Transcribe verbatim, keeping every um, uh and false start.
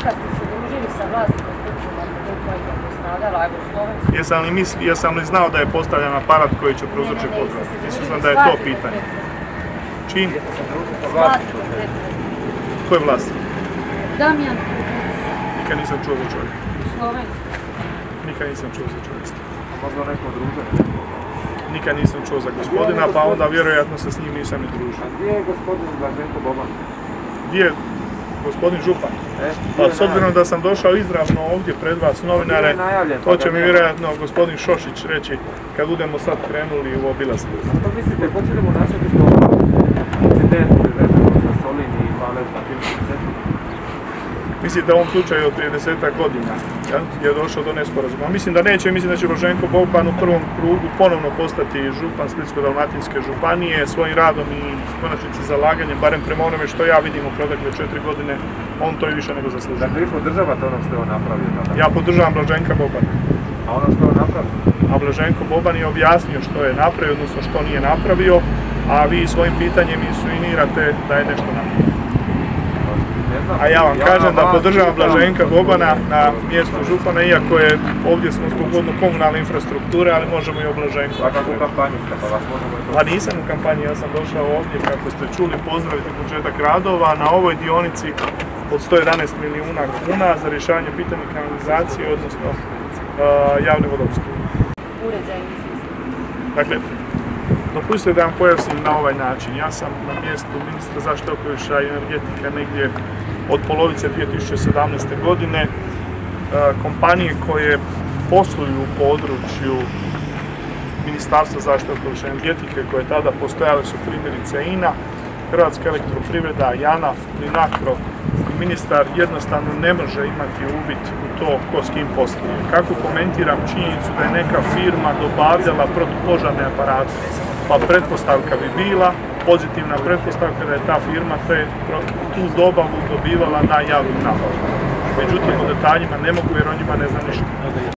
Kad ste se družili sa vlasnikom kućima koji je postavljala, evo Slovenski... Jesam li, mis, jesam li znao da je postavljen aparat koji će prouzročiti požar? Mislio sam da je to pitanje. Čim? Vlasnikom Petra. Ko je vlasnik? Damjan. Nikad nisam čuo za čovjeka. Slovenski. Nikad nisam čuo za čovjeka. Možda neko druže? Nikad nisam čuo za gospodina, pa onda vjerojatno se s njim nisam i družio. A gdje je gospodin Blaženko Boban? Gdje je gospodin župan? E, Pa s obzirom da sam došao izravno ovdje pred vas novinare, to će mi vjerojatno gospodin Šošić reći kad budemo sad krenuli u obilazak. Što mislite, hoćemo načeti to incident vezano za Solin i Palež na tim centru? Mislim da u ovom slučaju od prije desetak godina ja, je došlo do nesporazuma. Mislim da neće, mislim da će Blaženko Boban u prvom krugu ponovno postati župan Splitsko-dalmatinske županije svojim radom i konačnici zalaganjem, barem prema onome što ja vidim u protekle četiri godine, on to i više nego zaslužuje. Dakle, vi podržavate ono što je on napravio tada? Ja podržavam Blaženka Bobana. A ono što je on napravio? A Blaženko Boban je objasnio što je napravio, odnosno što nije napravio, a vi svojim pitanjem insinuirate da je nešto napravio. A ja vam kažem da podržavam Blaženka Bobana na mjestu župana, iako je ovdje smo zbog vodno-komunalne infrastrukture, ali možemo i o Blaženku. A kako u kampanju, pa vas možemo i to? Pa nisam u kampanji, ja sam došao ovdje, kako ste čuli, pozdraviti početak radova na ovoj dionici od sto jedanaest milijuna kuna za rješavanje pitanja kanalizacije, odnosno uh, javne vodoopskrbe. Uređaj. Dakle, dopustite da vam pojasnim na ovaj način. Ja sam na mjestu ministra zaštite okoliša i energetike negdje od polovice dvije tisuće sedamnaeste. godine. Kompanije koje posluju u području Ministarstva zaštite okoliša i energetike, koje tada postojale su primjerice I N A, Hrvatska elektroprivreda, JANAF, Plinacro. Ministar jednostavno ne može imati uvid u to ko s kim posluje. Kako komentiram činjenicu da je neka firma dobavljala protupožarne aparate? Pa pretpostavka bi bila, pozitivna pretpostavka da je ta firma te, tu dobavu dobivala na javnu nabavu. Međutim, o detaljima ne mogu jer o njima ne znam ništa.